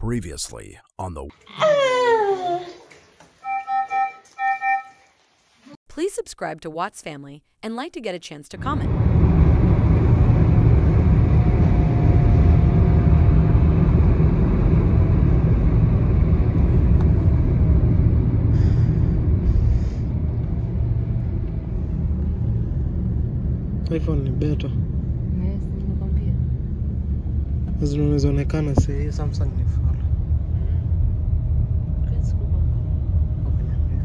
Previously on the... Please subscribe to Watts Family and like to get a chance to comment. iPhone ni better. Yes, nimekwambia. Zinaonekana si Samsung ni fala. Kiasi kubwa. Ukiniambia.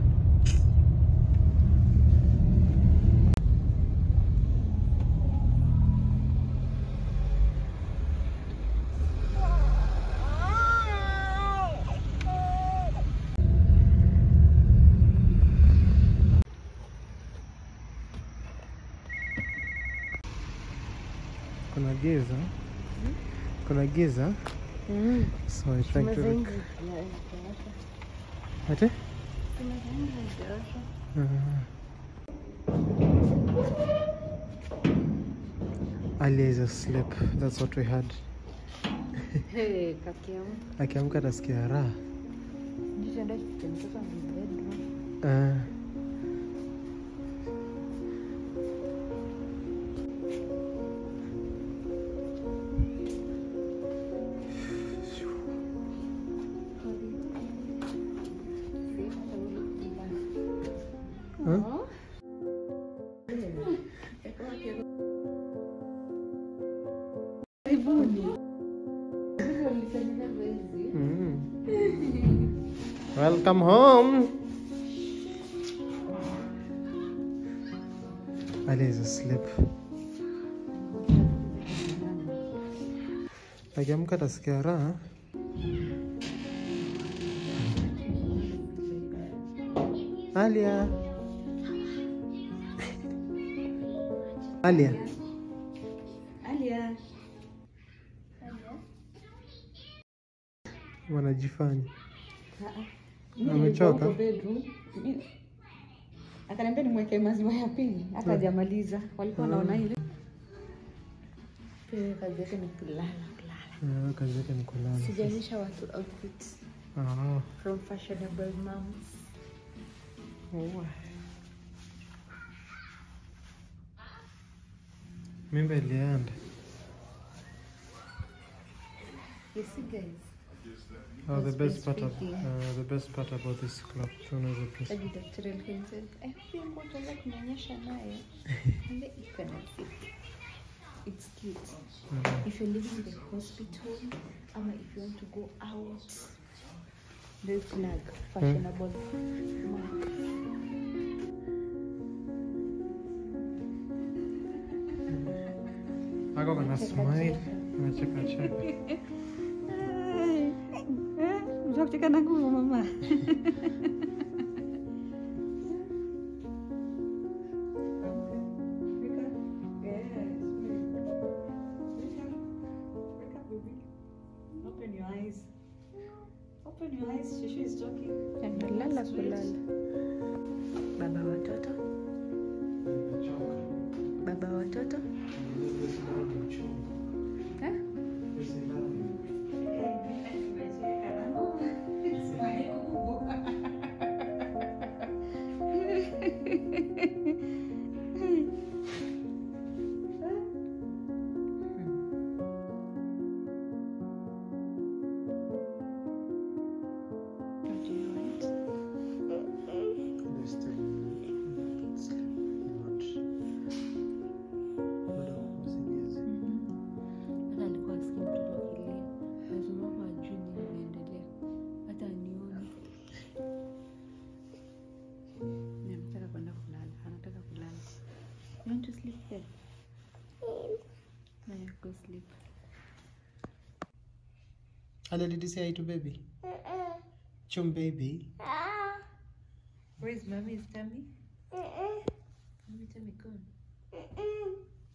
Kuna giza. Kuna giza. So I think to look. Ate? Ali is asleep. That's what we had. Hey, kakiamu. Akiamka atasikia raha. Njisha ndio mtoto ni bedroom. Welcome home. Ali is asleep. Akiamka atasikia raha. Alia. Alia. Alia. Wanajifanya. Amechoka. Akaniambia nimweke maziwa ya pili, hata hajamaliza. Walikuwa wanaona ile. Pia kazi yake ni kulala. Kazi yake ni kulala. Sijaonyesha watu outfits from fashionable moms. Mimba ilienda. You see guys. The best part about this club, I think what I like kunyonyesha naye. And you can fit. It's cute. If you're living in the hospital, or if you want to go out, there's flag, fashionable mark. Ako gonna smile. Cheka. Unataka na nguvu mama. Open your eyes. Open your eyes. She is talking. Analala kulala. Baba watoto. Baba watoto. You want to sleep there? No, go sleep. Ali, did you say hi to baby? Chum baby. Where is mommy's tummy? Mommy's tummy gone.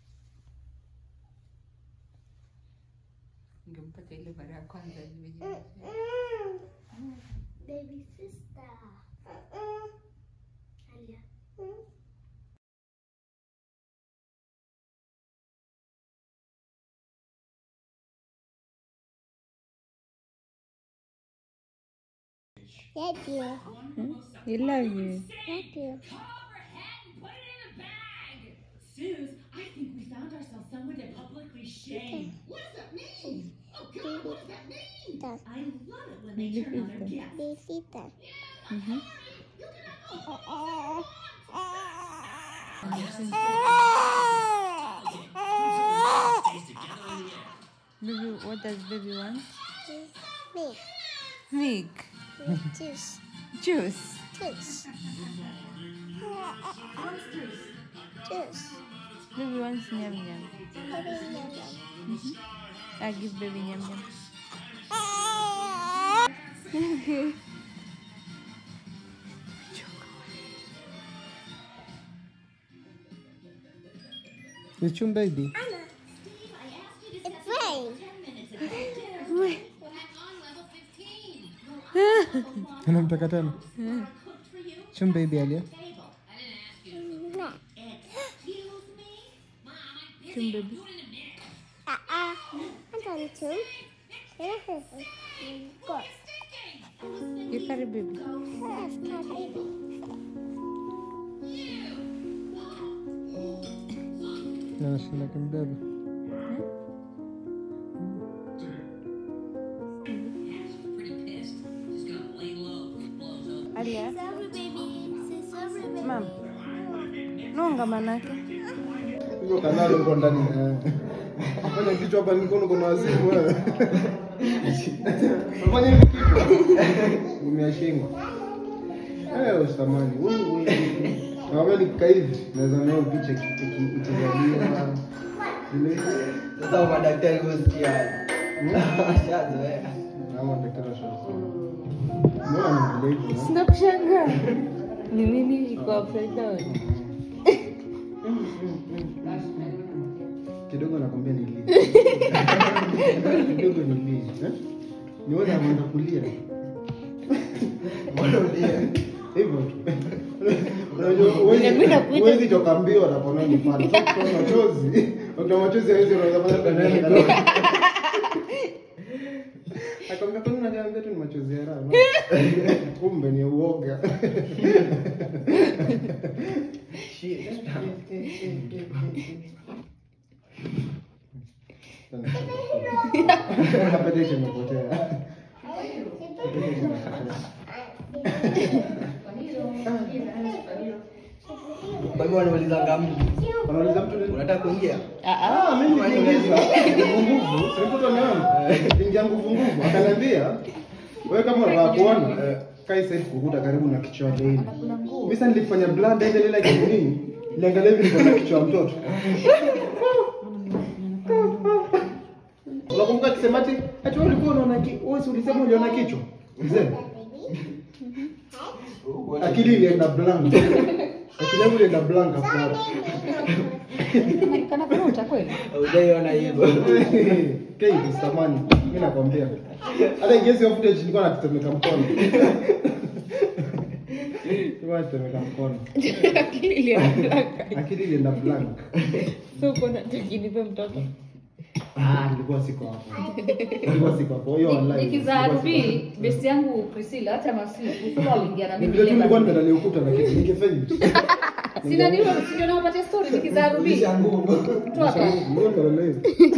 Ngempata ile mara ya kwanza Baby sister. Alia. Love you. We love you. Love you. Suze, I think we found ourselves someone to publicly shame. What does that mean? Oh God, what does that mean? That. I love it when they turn on their guests. Baby that. Baby, what does baby want? Milk. Milk. Juice. Juice. Juice. Juice. Baby wants nyam nyam. Baby yum yum. I give baby nyam nyam. You chum baby. It's rain. Anamtaka tena. Chum baby Alia. No. Chum baby. I'm done too. Go. You carry baby. Yes, cat baby. Anashinda kimbeba. Alia. Sorry baby. Say sorry baby. Mom. Nonga manake. Hiyo kanali uko ndani. Fanya kichwa hapa nikono kuna wazimu wewe. Fanya hivi kichwa. Nimeashingwa. Usamani. Na wewe nikikaa hivi naweza nayo picha ikijalia. Sasa madaktari husikia. Shazoea. Na madaktari washauri. Mbona nimeleki? Sina kushangaa. Ni nini iko upside down? Kidogo nakwambia ni lini. Kidogo ni lini, niona anaanza kulia. Mbona ulia? Hivyo tu. Unajua huwezi toka mbio na kuona ni fani. Kwa machozi. Kwa machozi hawezi unaweza fanya nini? Akamwambia kwa nini unaniambia tu ni machozi ya raha? Kumbe ni uoga. Appetite imepotea. Bado wanauliza ngapi? Wanauliza mtu nini? Unataka kuingia? Mimi niingiza nguvu, sikuto nani? Ingia nguvu. Akaniambia, wewe kama unataka kuona, kai sasa kukuta karibu na kichwa cha hili. Mimi sasa nilifanya blood ile ile kinini? Niangalia hivi niko na kichwa cha mtoto. Unakumbuka kisemaji? Ati wewe ulikuwa unaona wewe ulisema uliona kichwa? Mzee. Akili ilienda blank. Akili yangu ilienda blank hapo. Kana kuruta kweli? Hujaiona hivyo. Kei ni samani. Mimi nakwambia. Hata ingezi ya footage nilikuwa natetemeka mkono. Nilikuwa natetemeka mkono. Akili ilienda blank. So kuna tukinipe mtoto. Nilikuwa siko hapo. Hiyo online. Nikizaa Ruby, besti yangu Priscilla hata masi Priscilla aliingia na mimi. Nilikuwa nimelala ukuta na kitu nikifanya. Sina nini sio na upate story nikizaa Ruby. Mtu hapa. Mbona leo?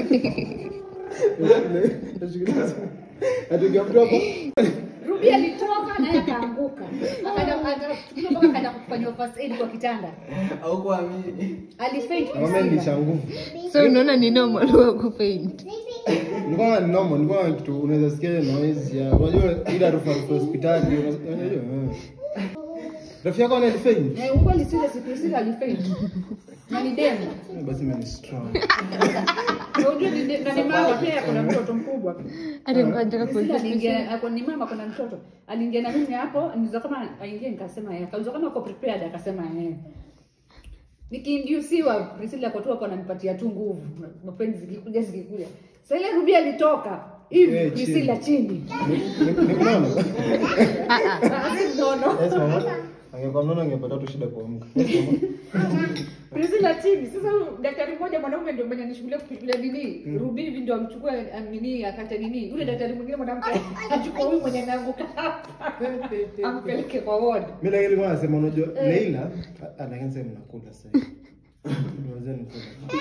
Ruby alitoka na akaanguka. Akaenda kufanywa first aid kwa kitanda. Au kuamini. Alifaint. Mama ni cha nguvu. So unaona ni normal wa kufaint. Nilikuwa ni normal, nilikuwa kitu unaweza sikia noise ya unajua ile harufu ya hospitali unajua. Rafiki yako ana faint. Ukweli sile si Priscilla alifaint. Na ni demu. Basi mimi ni strong. Unajua ni mama pia kuna mtoto mkubwa. Hata nataka kueleza Aliingia ni mama kuna mtoto. Aliingia na mimi hapo, nizo kama aingie nikasema yeye. Kauzo kama uko prepared akasema yeye. Nikiindusiwa Priscilla kwa tu hapo ananipatia tu nguvu. Mapenzi zikikuja. Sasa ile Ruby alitoka hivi Priscilla chini. Nikuona? No. Yes mama. Kwa mnaona ngepata tu shida kuamka. Priscilla chini. Sasa daktari mmoja mwanaume ndio mwenye anishughulia kupitia nini? Ruby hivi ndio amchukue nini akate nini? Yule daktari mwingine mwanamke achukue huyu mwenye anaanguka hapa. Ampeleke kwa ward. Mimi lakini kwa nasema unajua Leila anaanza mnakula sasa. Wazeni kula.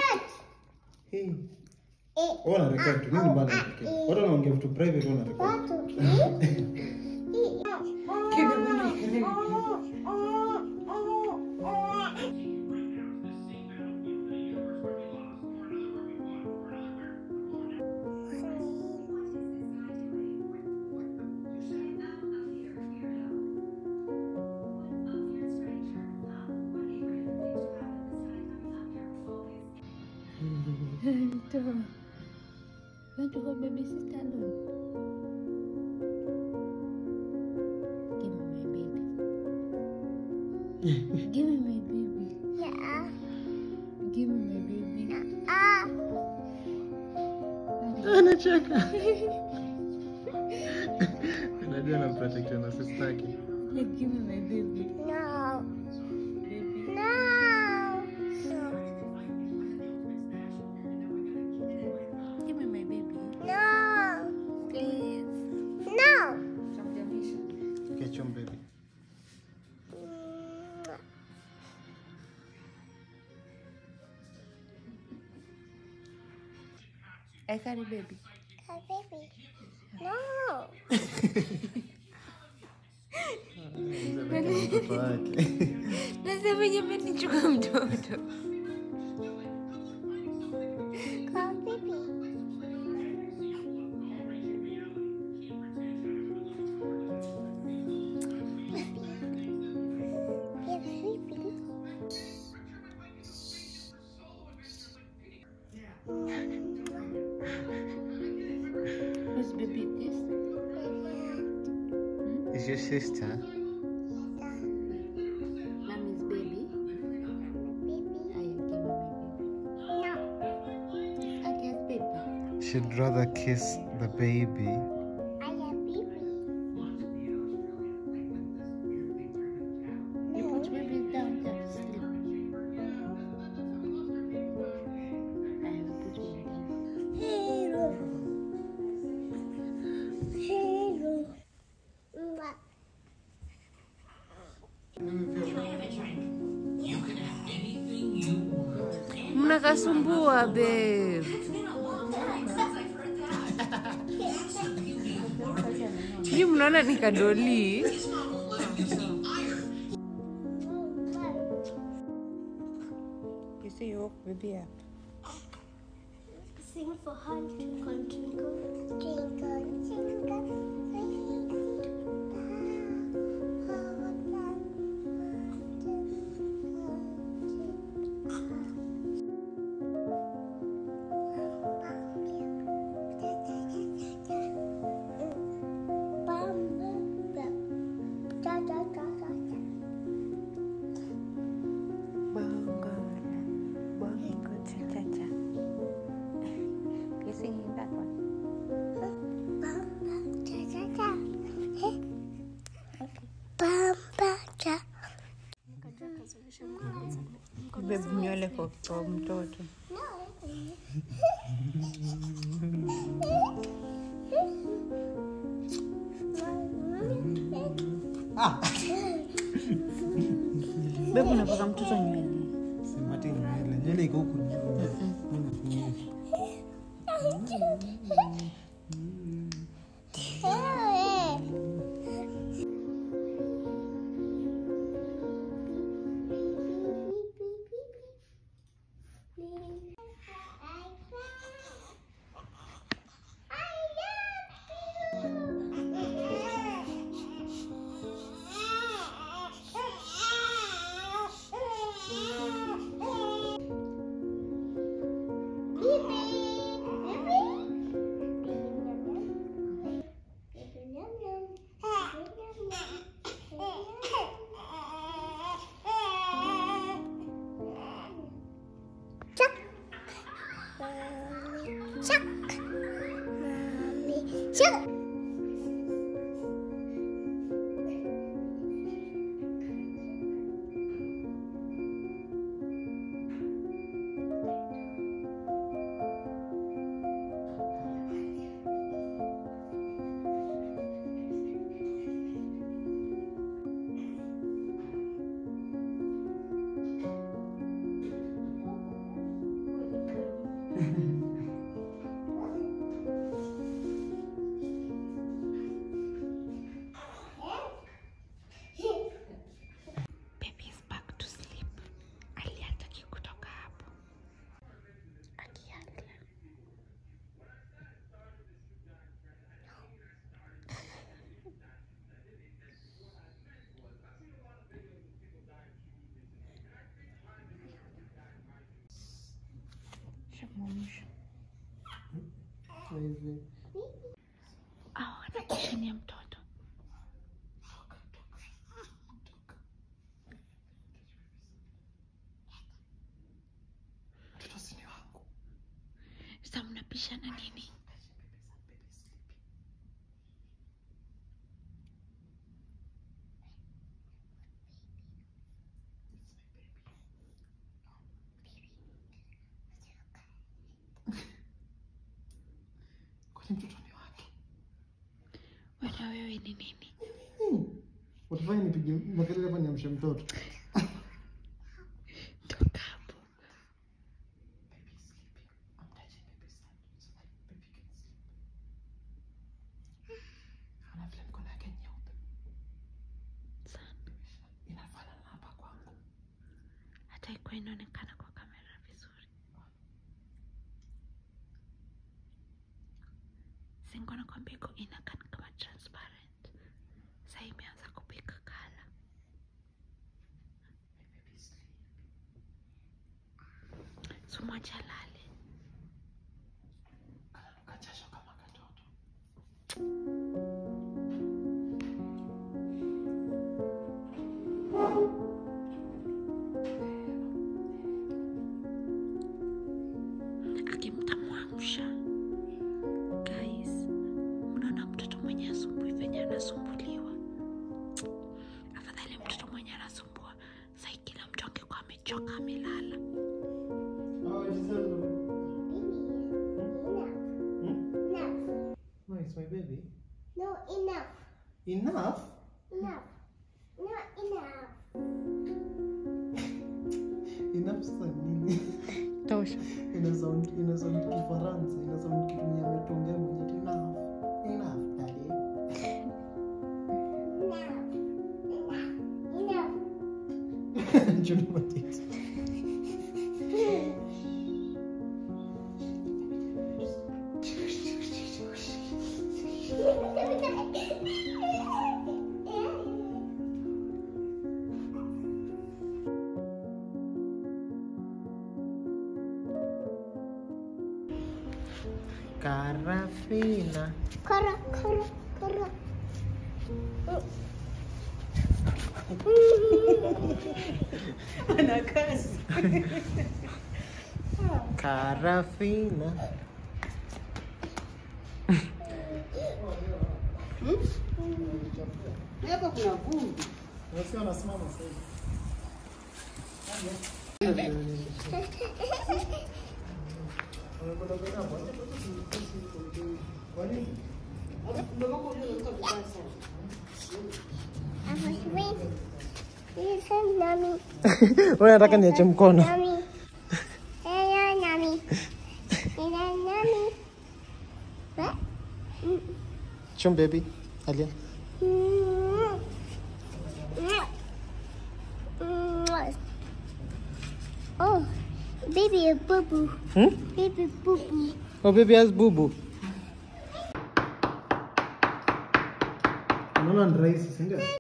Ona record tu mimi mbona record. Watu wanaongea vitu private wana record. Want to hold baby sister alone? Give me my baby. Yeah. Give me my baby. Anacheka. Unajua na protect na sister yake. Give me my baby. No. Baby. No. Give me my baby. No. Please. No. Okay, chum baby. I carry baby. Baby. No. Mtoto wake. Nasema jamani nichukue mtoto. Call baby. Who's baby this? Is your sister? Mommy's baby. I give me my baby. I guess baby. She'd rather kiss the baby. I have baby. You put baby down there to sleep. I will put baby down. Hero. Hero. What? Mnakasumbua babe. Hii mnaona ni kadoli. You say you woke baby up. Sing for her. Twinkle, twinkle, twinkle, twinkle. Bongo, bongo, cha-cha-cha. You singing that one? Babe, nywele kwa mtoto. Babe, unapaka mtoto nywele. Simati nywele. Nywele iko huku juu. kumwamsha. Hivi. Au anakishania mtoto. Mtoto si ni wangu. Sasa mnapishana nini? Kwani mtoto ni wake? Wewe ni nini? Utafanya nipige makelele hapa niamshe mtoto. Toka hapo. Ana vile mkono yake nyeupe. Sana. Inafanana na hapa kwangu. Hata iko inaonekana kwa kamera vizuri. Singo nakwambia iko inakaa kama transparent. Sasa imeanza kupika kala. Sumacha lale. Kachasho kama katoto. Akimtamwamsha. Guys, unaona mtoto mwenye asumbui venye anasumbuliwa. Afadhali mtoto mwenye anasumbua. Sasa kila mtu angekuwa amechoka amelala. Oh, it's Enough. No, it's my baby. No, enough. Enough? Enough. Not enough. Enough sasa nini? Tosha. Ina sound Kifaransa, ina sound kitu mwenye ametongea mwenye tu enough. Enough, daddy. Enough. Juno Matisse. Karafina. Kara. Ana kazi. Karafina. Hapa kuna vumbi. Unasikia anasimama sasa hivi. Wewe nataka niache mkono. Chum baby, Alia. Oh, baby a boo-boo. Baby boo-boo. Oh, baby has boo-boo. Unaona ni rahisi, si ndio?